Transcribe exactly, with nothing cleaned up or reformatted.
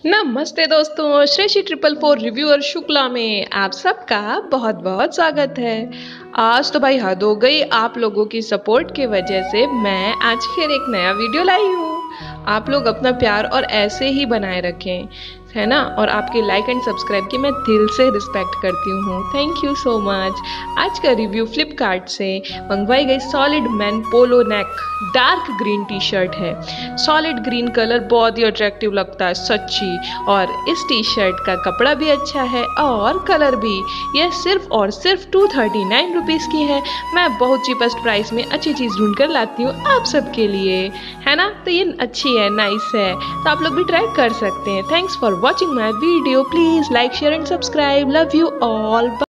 नमस्ते दोस्तों, श्रेषी ट्रिपल फोर रिव्यूअर शुक्ला में आप सबका बहुत बहुत स्वागत है। आज तो भाई हद हो गई, आप लोगों की सपोर्ट की वजह से मैं आज फिर एक नया वीडियो लाई हूँ। आप लोग अपना प्यार और ऐसे ही बनाए रखें, है ना। और आपके लाइक एंड सब्सक्राइब की मैं दिल से रिस्पेक्ट करती हूँ। Thank you so much. आज का रिव्यू फ्लिपकार्ट से मंगवाई गई solid man polo neck dark green T shirt है। सॉलिड ग्रीन कलर बहुत ही अट्रैक्टिव लगता है सच्ची, और इस टी शर्ट का कपड़ा भी अच्छा है और कलर भी। यह सिर्फ और सिर्फ टू थर्टी नाइन रुपीज़ की है। मैं बहुत चीपेस्ट प्राइस में अच्छी चीज़ ढूंढ कर लाती हूँ आप सबके लिए, है ना। तो ये अच्छी है, नाइस है, तो आप लोग भी ट्राई कर सकते हैं। Thanks for watching my video. Please like share and subscribe. Love you all.